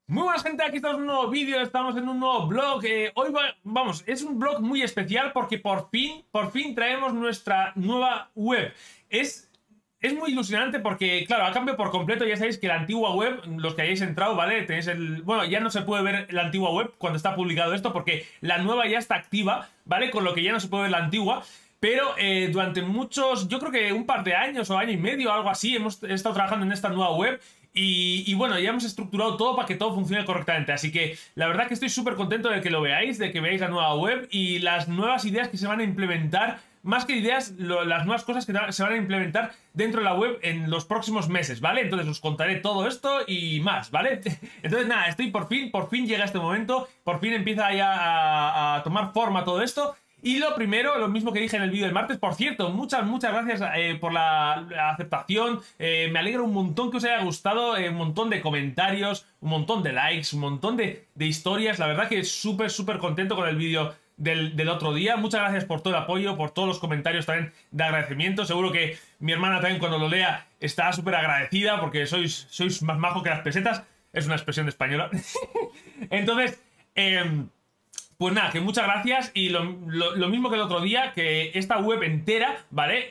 Muy buenas gente, aquí estamos en un nuevo vídeo, estamos en un nuevo blog. Hoy vamos, es un blog muy especial porque por fin traemos nuestra nueva web. Es muy ilusionante porque, claro, ha cambiado por completo. Ya sabéis que la antigua web, los que hayáis entrado, ¿vale? Tenéis el... Bueno, ya no se puede ver la antigua web cuando está publicado esto porque la nueva ya está activa, ¿vale? Con lo que ya no se puede ver la antigua. Pero durante muchos, yo creo que un par de años o año y medio, algo así, hemos estado trabajando en esta nueva web. Y bueno, ya hemos estructurado todo para que todo funcione correctamente. Así que la verdad que estoy súper contento de que lo veáis, de que veáis la nueva web y las nuevas ideas que se van a implementar. Más que ideas, las nuevas cosas que se van a implementar dentro de la web en los próximos meses, ¿vale? Entonces os contaré todo esto y más, ¿vale? Entonces nada, por fin llega este momento, por fin empieza ya a tomar forma todo esto. Y lo primero, lo mismo que dije en el vídeo del martes, por cierto, muchas gracias por la aceptación, me alegra un montón que os haya gustado, un montón de comentarios, un montón de likes, un montón de historias, la verdad que súper contento con el vídeo del otro día. Muchas gracias por todo el apoyo, por todos los comentarios también de agradecimiento. Seguro que mi hermana también cuando lo lea está súper agradecida porque sois más majo que las pesetas. Es una expresión española. Entonces, pues nada, que muchas gracias. Y lo mismo que el otro día, que esta web entera, ¿vale?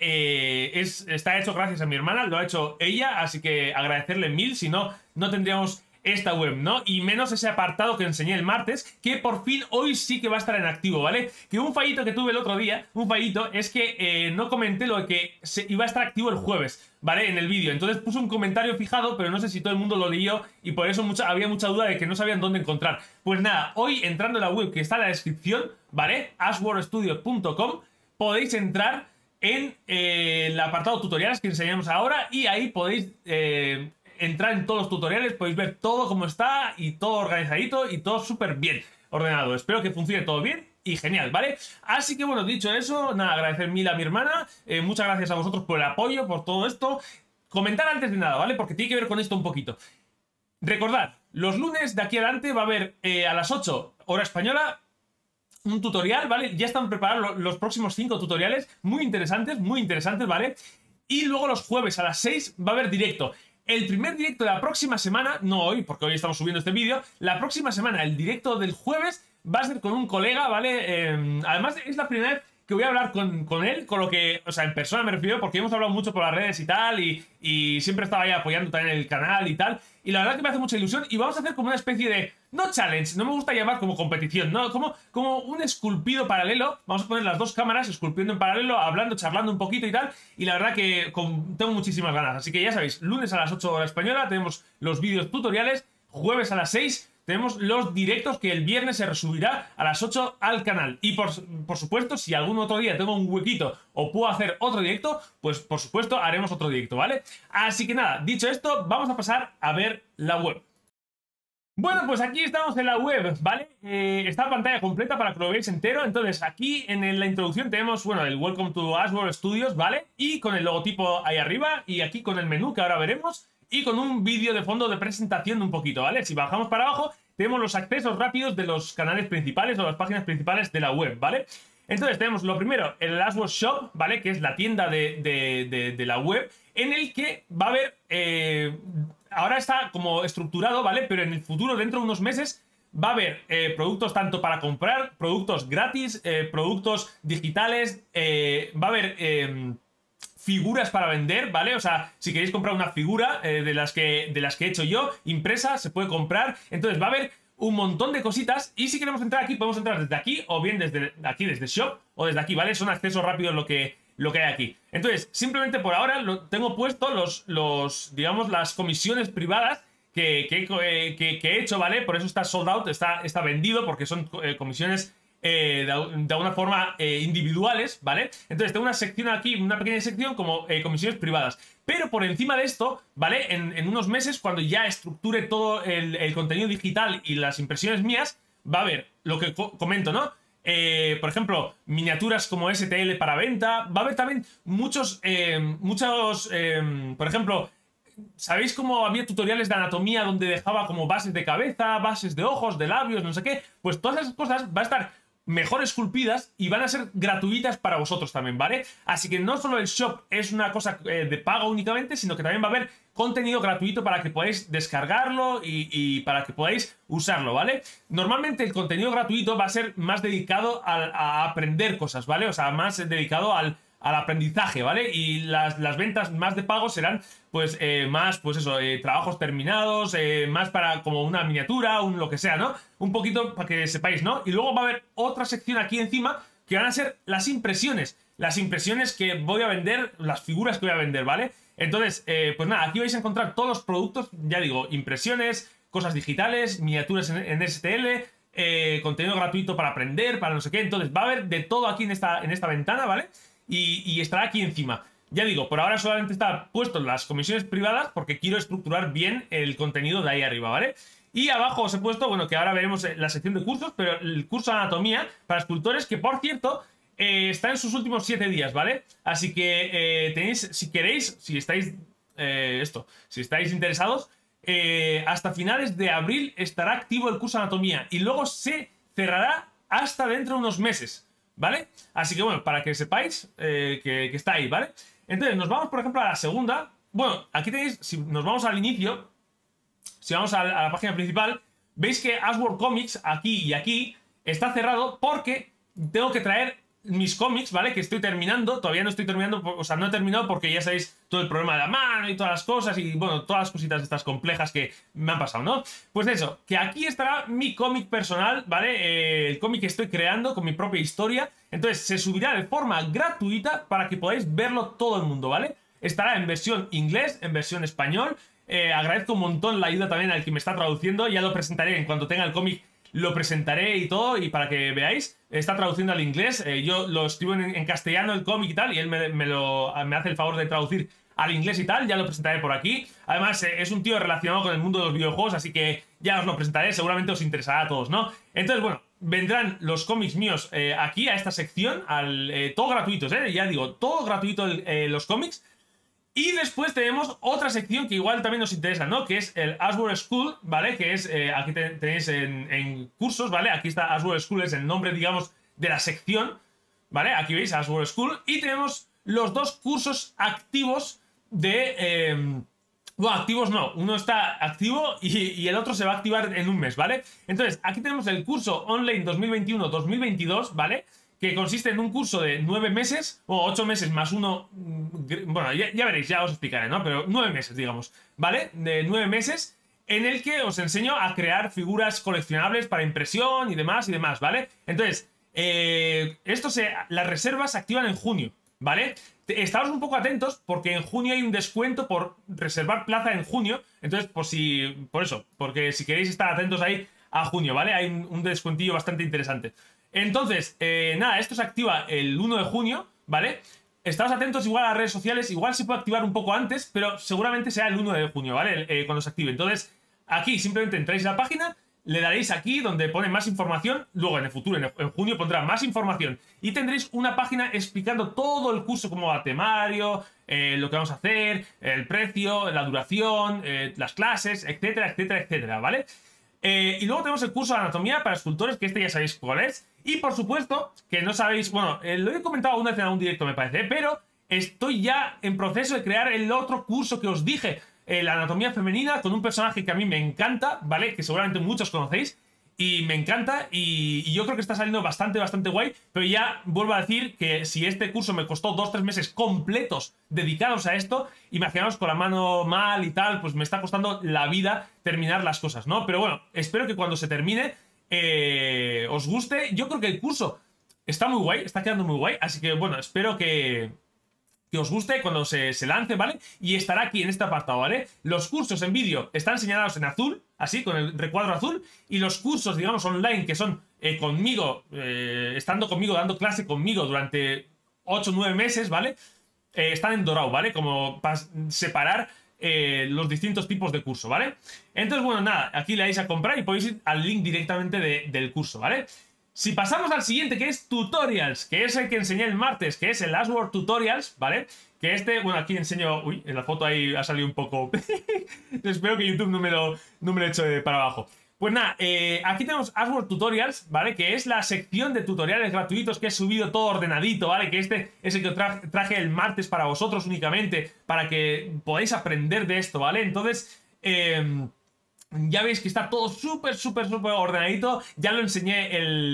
Está hecho gracias a mi hermana, lo ha hecho ella, así que agradecerle mil, si no, no tendríamos esta web, ¿no? Y menos ese apartado que enseñé el martes, que por fin hoy sí que va a estar en activo, ¿vale? Que un fallito que tuve el otro día, es que no comenté lo de que iba a estar activo el jueves, ¿vale? En el vídeo. Entonces puse un comentario fijado, pero no sé si todo el mundo lo leyó y por eso había mucha duda de que no sabían dónde encontrar. Pues nada, hoy entrando en la web que está en la descripción, ¿vale? ashworldstudio.com, podéis entrar en el apartado tutoriales que enseñamos ahora y ahí podéis... entrar en todos los tutoriales, podéis ver todo cómo está y todo organizadito y todo súper bien ordenado. Espero que funcione todo bien y genial, ¿vale? Así que bueno, dicho eso, nada, agradecer mil a mi hermana, muchas gracias a vosotros por el apoyo, por todo esto. Comentar antes de nada, ¿vale? Porque tiene que ver con esto un poquito. Recordad, los lunes de aquí adelante va a haber a las 8 hora española un tutorial, ¿vale? Ya están preparados los próximos 5 tutoriales, muy interesantes, ¿vale? Y luego los jueves a las 6 va a haber directo. El primer directo de la próxima semana, no hoy, porque hoy estamos subiendo este vídeo, la próxima semana, el directo del jueves, va a ser con un colega, ¿vale? Además, es la primera vez que voy a hablar con él, con lo que, o sea, en persona me refiero, porque hemos hablado mucho por las redes y tal, y siempre estaba ahí apoyando también el canal y tal, y la verdad que me hace mucha ilusión, y vamos a hacer como una especie de, no challenge, no me gusta llamar como competición, no, como un esculpido paralelo, vamos a poner las dos cámaras esculpiendo en paralelo, hablando, charlando un poquito y tal, y la verdad que tengo muchísimas ganas, así que ya sabéis, lunes a las 8 hora española tenemos los vídeos tutoriales, jueves a las 6 tenemos los directos que el viernes se resubirá a las 8 al canal. Y por supuesto, si algún otro día tengo un huequito o puedo hacer otro directo, pues por supuesto haremos otro directo, ¿vale? Así que nada, dicho esto, vamos a pasar a ver la web. Bueno, pues aquí estamos en la web, ¿vale? Está a pantalla completa para que lo veáis entero. Entonces, aquí en la introducción tenemos, bueno, el Welcome to Ashworld Studios, ¿vale? Y con el logotipo ahí arriba, y aquí con el menú que ahora veremos, y con un vídeo de fondo de presentación un poquito, ¿vale? Si bajamos para abajo, tenemos los accesos rápidos de los canales principales o las páginas principales de la web, ¿vale? Entonces tenemos lo primero, el Ashworld Shop, ¿vale? Que es la tienda de la web, en el que va a haber... ahora está como estructurado, ¿vale? Pero en el futuro, dentro de unos meses, va a haber productos tanto para comprar, productos gratis, productos digitales, va a haber... figuras para vender, ¿vale? O sea, si queréis comprar una figura de las que he hecho yo, impresa, se puede comprar. Entonces va a haber un montón de cositas. Y si queremos entrar aquí, podemos entrar desde aquí, o bien desde aquí, desde Shop, o desde aquí, ¿vale? Son accesos rápidos lo que hay aquí. Entonces, simplemente por ahora tengo puesto digamos, las comisiones privadas que he hecho, ¿vale? Por eso está sold out, está vendido, porque son comisiones... de alguna forma individuales, ¿vale? Entonces tengo una sección aquí, una pequeña sección como comisiones privadas. Pero por encima de esto, ¿vale? En unos meses, cuando ya estructure todo el contenido digital y las impresiones mías, va a haber lo que comento, ¿no? Por ejemplo, miniaturas como STL para venta. Va a haber también muchos, por ejemplo... ¿Sabéis cómo había tutoriales de anatomía donde dejaba como bases de cabeza, bases de ojos, de labios, no sé qué? Pues todas esas cosas va a estar mejor esculpidas y van a ser gratuitas para vosotros también, ¿vale? Así que no solo el shop es una cosa de pago únicamente, sino que también va a haber contenido gratuito para que podáis descargarlo y para que podáis usarlo, ¿vale? Normalmente el contenido gratuito va a ser más dedicado a aprender cosas, ¿vale? O sea, más dedicado al aprendizaje, ¿vale? Y las ventas más de pago serán, pues, más, pues eso, trabajos terminados, más para como una miniatura, un lo que sea, ¿no? Un poquito para que sepáis, ¿no? Y luego va a haber otra sección aquí encima que van a ser las impresiones. Las impresiones que voy a vender, las figuras que voy a vender, ¿vale? Entonces, pues nada, aquí vais a encontrar todos los productos, ya digo, impresiones, cosas digitales, miniaturas en STL, contenido gratuito para aprender, para no sé qué. Entonces, va a haber de todo aquí en esta ventana, ¿vale? Y estará aquí encima. Ya digo, por ahora solamente está puesto en las comisiones privadas porque quiero estructurar bien el contenido de ahí arriba, ¿vale? Y abajo os he puesto, bueno, que ahora veremos la sección de cursos, pero el curso de anatomía para escultores, que por cierto, está en sus últimos 7 días, ¿vale? Así que tenéis, si queréis, si estáis, si estáis interesados, hasta finales de abril estará activo el curso de anatomía y luego se cerrará hasta dentro de unos meses. ¿Vale? Así que bueno, para que sepáis que está ahí, ¿vale? Entonces, nos vamos, por ejemplo, a la segunda. Bueno, aquí tenéis, si nos vamos al inicio, si vamos a la página principal, veis que Ashworld Comics, aquí y aquí, está cerrado porque tengo que traer mis cómics, ¿vale? Que estoy terminando, todavía no estoy terminando, o sea, no he terminado porque ya sabéis todo el problema de la mano y todas las cosas y, bueno, todas las cositas estas complejas que me han pasado, ¿no? Pues eso, que aquí estará mi cómic personal, ¿vale? El cómic que estoy creando con mi propia historia. Entonces, se subirá de forma gratuita para que podáis verlo todo el mundo, ¿vale? Estará en versión inglés, en versión español. Agradezco un montón la ayuda también al que me está traduciendo. Ya lo presentaré en cuanto tenga el cómic. Lo presentaré y todo, y para que veáis, está traduciendo al inglés. Yo lo escribo en castellano el cómic y tal, y él me hace el favor de traducir al inglés y tal. Ya lo presentaré por aquí. Además, es un tío relacionado con el mundo de los videojuegos, así que ya os lo presentaré. Seguramente os interesará a todos, ¿no? Entonces, bueno, vendrán los cómics míos aquí a esta sección, todo gratuitos, ya digo, todo gratuito los cómics. Y después tenemos otra sección que igual también nos interesa, ¿no? Que es el Ashworld School, ¿vale? Que es, aquí tenéis en cursos, ¿vale? Aquí está Ashworld School, es el nombre, digamos, de la sección, ¿vale? Aquí veis Ashworld School. Y tenemos los dos cursos activos de... bueno, activos no, uno está activo y el otro se va a activar en un mes, ¿vale? Entonces, aquí tenemos el curso online 2021-2022, ¿vale? Que consiste en un curso de 9 meses, o 8 meses más uno, bueno, ya veréis, ya os explicaré, ¿no? Pero 9 meses, digamos, ¿vale? De 9 meses, en el que os enseño a crear figuras coleccionables para impresión y demás, ¿vale? Entonces, las reservas se activan en junio, ¿vale? Estaos un poco atentos porque en junio hay un descuento por reservar plaza en junio, entonces, porque si queréis estar atentos ahí a junio, ¿vale? Hay un descuentillo bastante interesante. Entonces, nada, esto se activa el 1 de junio, ¿vale? Estaos atentos igual a las redes sociales, igual se puede activar un poco antes, pero seguramente será el 1 de junio, ¿vale? Cuando se active. Entonces, aquí simplemente entráis a la página, le daréis aquí donde pone más información, luego en el futuro, en junio pondrá más información y tendréis una página explicando todo el curso, cómo va temario, lo que vamos a hacer, el precio, la duración, las clases, etcétera, etcétera, etcétera, ¿vale? Y luego tenemos el curso de anatomía para escultores, que este ya sabéis cuál es. Y por supuesto, que no sabéis, bueno, lo he comentado una vez en un directo me parece, pero estoy ya en proceso de crear el otro curso que os dije, la anatomía femenina, con un personaje que a mí me encanta, ¿vale? Que seguramente muchos conocéis. Y me encanta y yo creo que está saliendo bastante guay. Pero ya vuelvo a decir que si este curso me costó 2-3 meses completos dedicados a esto, imaginaos con la mano mal y tal, pues me está costando la vida terminar las cosas, ¿no? Pero bueno, espero que cuando se termine os guste. Yo creo que el curso está muy guay, está quedando muy guay. Así que bueno, espero que os guste cuando se lance, ¿vale? Y estará aquí en este apartado, ¿vale? Los cursos en vídeo están señalados en azul, así, con el recuadro azul. Y los cursos, digamos, online, que son conmigo, estando conmigo, dando clase conmigo durante 8-9 meses, ¿vale? Están en dorado, ¿vale? Como para separar los distintos tipos de curso, ¿vale? Entonces, bueno, nada, aquí le dais a comprar y podéis ir al link directamente del curso, ¿vale? Si pasamos al siguiente, que es Tutorials, que es el que enseñé el martes, que es el Ashworld Tutorials, ¿vale? Que bueno, aquí enseño... Uy, en la foto ahí ha salido un poco... Espero que YouTube no me lo eche para abajo. Pues nada, aquí tenemos AdWords Tutorials, ¿vale? Que es la sección de tutoriales gratuitos que he subido todo ordenadito, ¿vale? Que este es el que traje el martes para vosotros únicamente, para que podáis aprender de esto, ¿vale? Entonces, ya veis que está todo súper ordenadito. Ya lo enseñé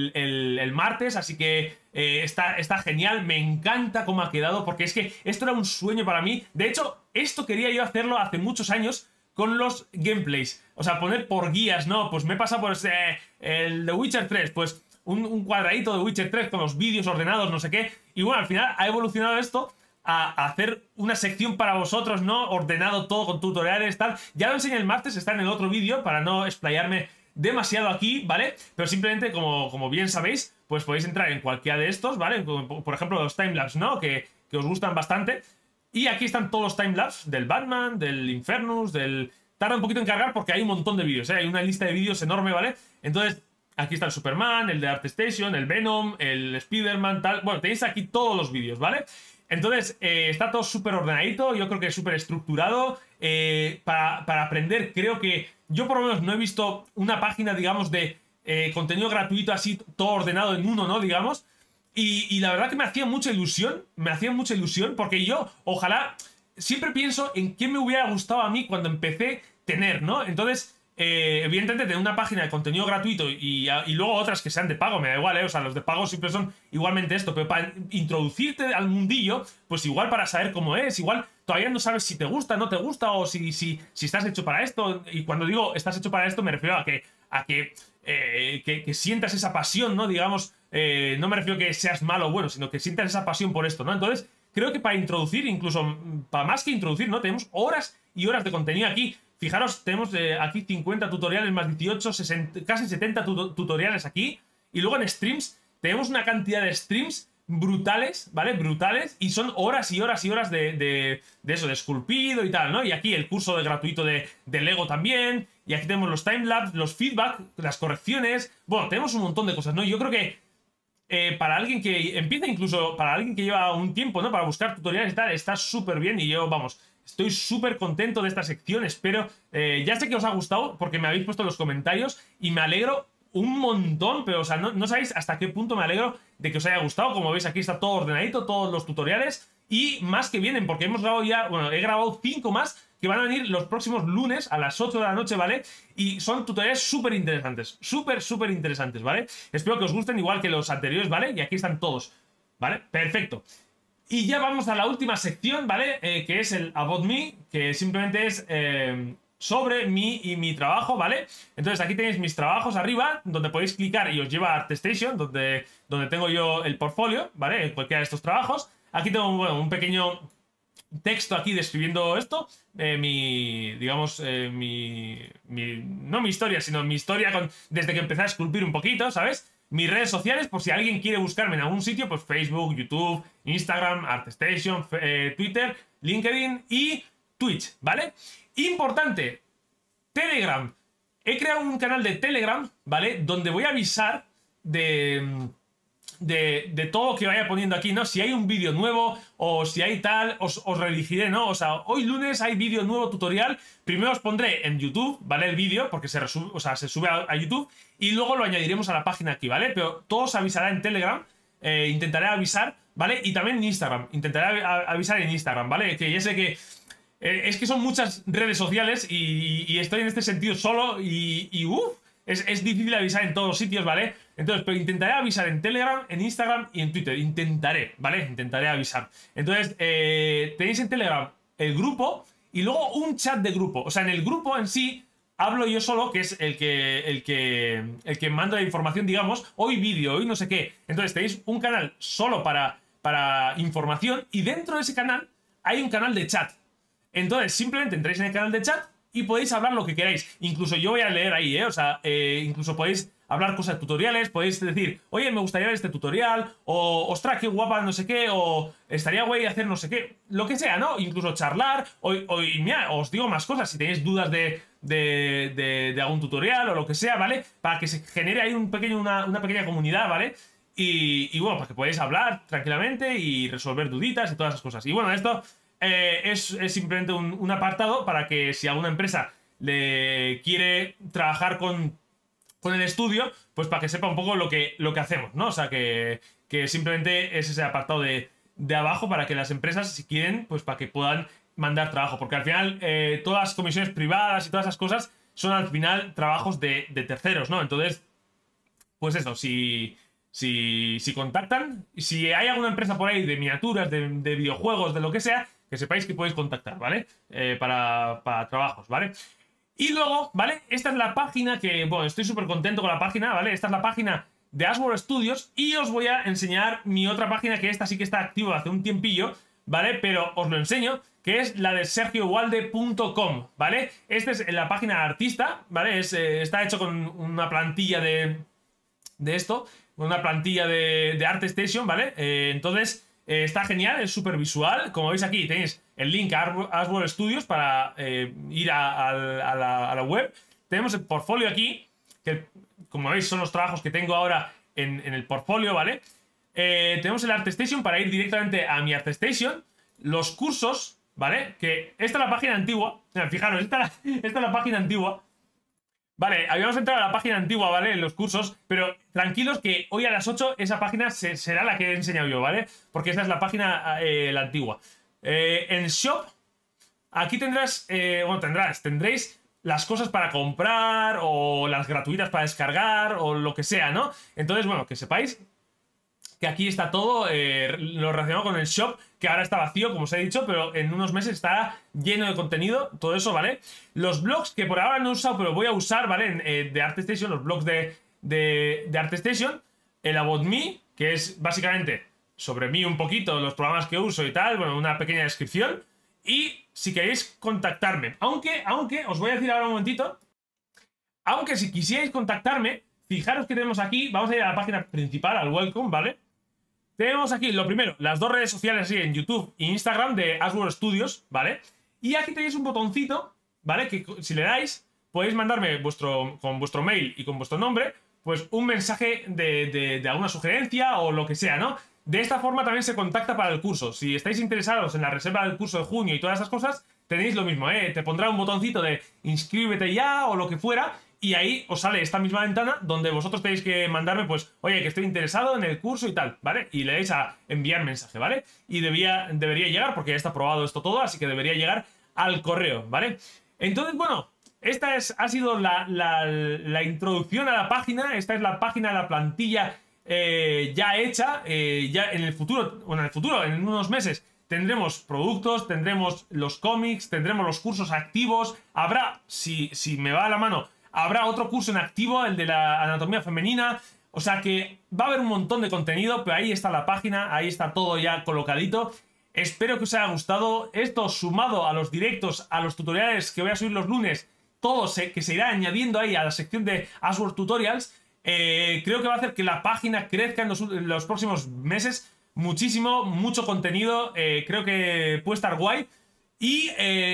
el martes, así que está genial. Me encanta cómo ha quedado, porque es que esto era un sueño para mí. De hecho, esto quería yo hacerlo hace muchos años con los gameplays. O sea, poner por guías, ¿no? Pues me he pasado por el de Witcher 3, pues un cuadradito de Witcher 3 con los vídeos ordenados, no sé qué. Y bueno, al final ha evolucionado esto a hacer una sección para vosotros, ¿no? Ordenado todo con tutoriales, tal. Ya lo enseñé el martes, está en el otro vídeo para no explayarme demasiado aquí, ¿vale? Pero simplemente, como bien sabéis, pues podéis entrar en cualquiera de estos, ¿vale? Por ejemplo, los timelapse, ¿no? Que os gustan bastante. Y aquí están todos los timelapse del Batman, del Infernus, del... Tarda un poquito en cargar porque hay un montón de vídeos, ¿eh? Hay una lista de vídeos enorme, ¿vale? Entonces, aquí está el Superman, el de ArtStation, el Venom, el Spider-Man, tal... Bueno, tenéis aquí todos los vídeos, ¿vale? Entonces, está todo súper ordenadito, yo creo que súper estructurado. Para aprender, creo que... Yo por lo menos no he visto una página, digamos, de contenido gratuito así, todo ordenado en uno, ¿no? Digamos... Y la verdad que me hacía mucha ilusión, porque yo, ojalá, siempre pienso en qué me hubiera gustado a mí cuando empecé tener, ¿no? Entonces, evidentemente, tener una página de contenido gratuito y luego otras que sean de pago, me da igual, ¿eh? O sea, los de pago siempre son igualmente esto, pero para introducirte al mundillo, pues igual para saber cómo es, igual todavía no sabes si te gusta, no te gusta, o si estás hecho para esto. Y cuando digo estás hecho para esto, me refiero a que sientas esa pasión, ¿no? Digamos, no me refiero a que seas malo o bueno, sino que sientas esa pasión por esto, ¿no? Entonces, creo que para introducir, incluso para más que introducir, ¿no? Tenemos horas y horas de contenido aquí. Fijaros, tenemos aquí 50 tutoriales más 18, 60, casi 70 tutoriales aquí. Y luego en streams, tenemos una cantidad de streams brutales, ¿vale? Brutales. Y son horas y horas y horas de eso, de esculpido y tal, ¿no? Y aquí el curso gratuito de Lego también. Y aquí tenemos los timelapse, los feedback, las correcciones. Bueno, tenemos un montón de cosas, ¿no? Yo creo que para alguien que empieza, incluso para alguien que lleva un tiempo, ¿no? Para buscar tutoriales y tal, está súper bien. Y yo, vamos, estoy súper contento de esta sección. Espero, ya sé que os ha gustado porque me habéis puesto en los comentarios y me alegro un montón, pero o sea, no sabéis hasta qué punto me alegro de que os haya gustado. Como veis, aquí está todo ordenadito, todos los tutoriales y más que vienen, porque hemos grabado ya, bueno, he grabado 5 más que van a venir los próximos lunes a las 8 de la noche, ¿vale? Y son tutoriales súper interesantes, súper interesantes, ¿vale? Espero que os gusten igual que los anteriores, ¿vale? Y aquí están todos, ¿vale? Perfecto. Y ya vamos a la última sección, ¿vale? Que es el About Me, que simplemente es sobre mí y mi trabajo, ¿vale? Entonces aquí tenéis mis trabajos arriba, donde podéis clicar y os lleva a ArtStation, donde tengo yo el portfolio, ¿vale? En cualquiera de estos trabajos. Aquí tengo, bueno, un pequeño texto aquí describiendo esto, digamos, no mi historia, sino mi historia desde que empecé a esculpir un poquito, ¿sabes? Mis redes sociales, por si alguien quiere buscarme en algún sitio, pues Facebook, YouTube, Instagram, ArtStation, Twitter, LinkedIn y Twitch, ¿vale? Importante, Telegram. He creado un canal de Telegram, ¿vale? Donde voy a avisar de todo lo que vaya poniendo aquí, ¿no? Si hay un vídeo nuevo o si hay tal, os redirigiré, ¿no? O sea, hoy lunes hay vídeo nuevo tutorial. Primero os pondré en YouTube, ¿vale? El vídeo, porque se sube a YouTube y luego lo añadiremos a la página aquí, ¿vale? Pero todo os avisará en Telegram. Intentaré avisar, ¿vale? Y también en Instagram. Intentaré avisar en Instagram, ¿vale? Que ya sé que es que son muchas redes sociales y estoy en este sentido solo y es difícil avisar en todos los sitios, ¿vale? Entonces, pero intentaré avisar en Telegram, en Instagram y en Twitter. Intentaré, ¿vale? Intentaré avisar. Entonces, tenéis en Telegram el grupo y luego un chat de grupo. O sea, en el grupo en sí hablo yo solo, que es el que manda la información, digamos. Hoy vídeo, hoy no sé qué. Entonces, tenéis un canal solo para información y dentro de ese canal hay un canal de chat. Entonces, simplemente entráis en el canal de chat y podéis hablar lo que queráis. Incluso yo voy a leer ahí, ¿eh? O sea, incluso podéis hablar cosas de tutoriales, podéis decir, oye, me gustaría ver este tutorial, o ostras, qué guapa, no sé qué, o estaría guay hacer no sé qué, lo que sea, ¿no? Incluso charlar, y mira, os digo más cosas, si tenéis dudas de algún tutorial o lo que sea, ¿vale? Para que se genere ahí una pequeña comunidad, ¿vale? Y bueno, para que podáis hablar tranquilamente y resolver duditas y todas esas cosas. Y bueno, esto es simplemente un apartado para que si alguna empresa le quiere trabajar con con el estudio, pues para que sepa un poco lo que hacemos, ¿no? O sea, que simplemente es ese apartado de abajo para que las empresas, si quieren, pues para que puedan mandar trabajo. Porque al final, todas las comisiones privadas y todas esas cosas son al final trabajos de terceros, ¿no? Entonces, pues eso, si contactan, si hay alguna empresa por ahí de miniaturas, de videojuegos, de lo que sea, que sepáis que podéis contactar, ¿vale? Para trabajos, ¿vale? Y luego, ¿vale? Esta es la página que, bueno, estoy súper contento con la página, ¿vale? Esta es la página de Asword Studios y os voy a enseñar mi otra página, que esta sí que está activa hace un tiempillo, ¿vale? Pero os lo enseño, que es la de sergiowalde.com, ¿vale? Esta es la página artista, ¿vale? Está hecho con una plantilla de esto, una plantilla de ArtStation, ¿vale? Entonces, está genial, es súper visual. Como veis aquí, tenéis el link a Asword Studios para ir a la web. Tenemos el portfolio aquí, que como veis son los trabajos que tengo ahora en el portfolio, ¿vale? Tenemos el ArtStation para ir directamente a mi ArtStation. Los cursos, ¿vale? Que esta es la página antigua. Fijaros, esta es la página antigua. Vale, habíamos entrado a la página antigua, ¿vale? En los cursos, pero tranquilos que hoy a las 8 esa página será la que he enseñado yo, ¿vale? Porque esa es la página la antigua. En Shop, aquí tendréis las cosas para comprar o las gratuitas para descargar o lo que sea, ¿no? Entonces, bueno, que sepáis que aquí está todo lo relacionado con el shop, que ahora está vacío, como os he dicho, pero en unos meses estará lleno de contenido, todo eso, ¿vale? Los blogs que por ahora no he usado, pero voy a usar, ¿vale? De ArtStation, los blogs de ArtStation, el About Me, que es básicamente sobre mí un poquito, los programas que uso y tal, bueno, una pequeña descripción, y si queréis contactarme, aunque, os voy a decir ahora un momentito, aunque si quisierais contactarme, fijaros que tenemos aquí, vamos a ir a la página principal, al Welcome, ¿vale? Tenemos aquí, lo primero, las dos redes sociales así en YouTube e Instagram de Asword Studios, ¿vale? Y aquí tenéis un botoncito, ¿vale? Que si le dais, podéis mandarme con vuestro mail y con vuestro nombre, pues un mensaje de alguna sugerencia o lo que sea, ¿no? De esta forma también se contacta para el curso. Si estáis interesados en la reserva del curso de junio y todas esas cosas, tenéis lo mismo, ¿eh? Te pondrá un botoncito de inscríbete ya o lo que fuera. Y ahí os sale esta misma ventana donde vosotros tenéis que mandarme, pues, oye, que estoy interesado en el curso y tal, ¿vale? Y le dais a enviar mensaje, ¿vale? Y debería llegar, porque ya está aprobado esto todo, así que debería llegar al correo, ¿vale? Entonces, bueno, esta ha sido la introducción a la página. Esta es la página de la plantilla ya hecha. Ya en el futuro, en unos meses, tendremos productos, tendremos los cómics, tendremos los cursos activos. Habrá, si me va a la mano, habrá otro curso en activo, el de la anatomía femenina. O sea que va a haber un montón de contenido, pero ahí está la página, ahí está todo ya colocadito. Espero que os haya gustado. Esto sumado a los directos, a los tutoriales que voy a subir los lunes, todo que se irá añadiendo ahí a la sección de Asword Tutorials. Creo que va a hacer que la página crezca en los próximos meses muchísimo, mucho contenido. Creo que puede estar guay. Y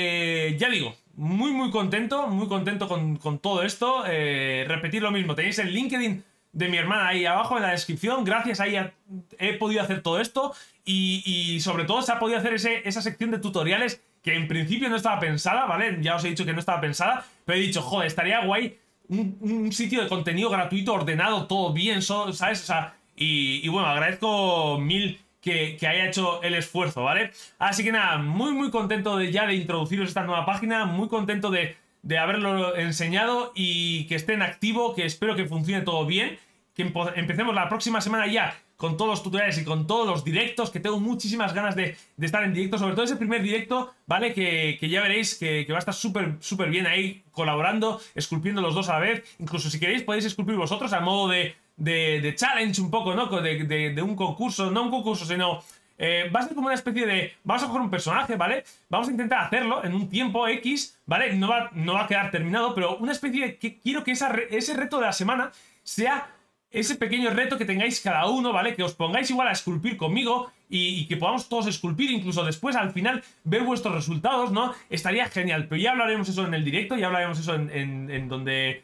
ya digo, muy contento con todo esto. Repetir lo mismo, tenéis el LinkedIn de mi hermana ahí abajo en la descripción. Gracias a ella he podido hacer todo esto y sobre todo se ha podido hacer esa sección de tutoriales que en principio no estaba pensada, ¿vale? Ya os he dicho que no estaba pensada, pero he dicho, joder, estaría guay un sitio de contenido gratuito, ordenado, todo bien, ¿sabes? O sea, y bueno, agradezco mil que haya hecho el esfuerzo, ¿vale? Así que nada, muy contento de introduciros esta nueva página, muy contento de haberlo enseñado y que esté en activo, que espero que funcione todo bien, que empecemos la próxima semana ya con todos los tutoriales y con todos los directos, que tengo muchísimas ganas de estar en directo, sobre todo ese primer directo, ¿vale? Que ya veréis que va a estar súper bien ahí, colaborando, esculpiendo los dos a la vez. Incluso si queréis podéis esculpir vosotros a modo de challenge un poco, ¿no? De un concurso, no un concurso, sino... va a ser como una especie de... Vamos a coger un personaje, ¿vale? Vamos a intentar hacerlo en un tiempo X, ¿vale? No va a quedar terminado, pero una especie de... Quiero que ese reto de la semana sea ese pequeño reto que tengáis cada uno, ¿vale? Que os pongáis igual a esculpir conmigo y que podamos todos esculpir, incluso después al final ver vuestros resultados, ¿no? Estaría genial, pero ya hablaremos eso en el directo, ya hablaremos eso en donde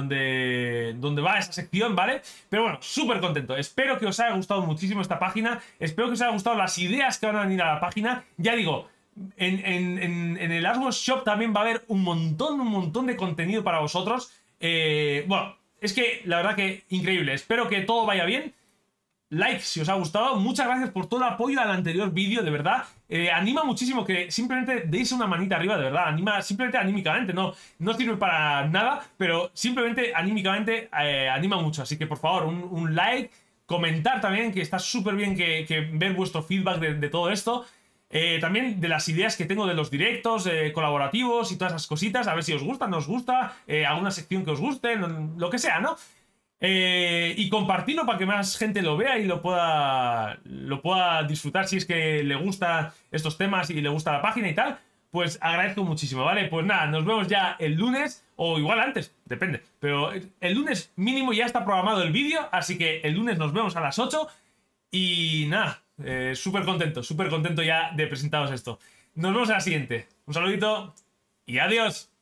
va esa sección, ¿vale? Pero bueno, súper contento. Espero que os haya gustado muchísimo esta página. Espero que os haya gustado las ideas que van a venir a la página. Ya digo, en el Asword Shop también va a haber un montón de contenido para vosotros. Bueno, es que la verdad que increíble. Espero que todo vaya bien. Like si os ha gustado. Muchas gracias por todo el apoyo al anterior vídeo, de verdad. Anima muchísimo que simplemente deis una manita arriba, de verdad. Anima simplemente anímicamente. No sirve para nada, pero simplemente anímicamente anima mucho. Así que por favor, un like. Comentar también, que está súper bien que ver vuestro feedback de todo esto. También de las ideas que tengo de los directos colaborativos y todas esas cositas. A ver si os gusta, no os gusta. Alguna sección que os guste, lo que sea, ¿no? Y compartirlo para que más gente lo vea y lo pueda disfrutar si es que le gustan estos temas y le gusta la página y tal. Pues agradezco muchísimo, ¿vale? Pues nada, nos vemos ya el lunes, o igual antes, depende. Pero el lunes mínimo ya está programado el vídeo, así que el lunes nos vemos a las 8. Y nada, súper contento ya de presentaros esto. Nos vemos en la siguiente. Un saludito y adiós.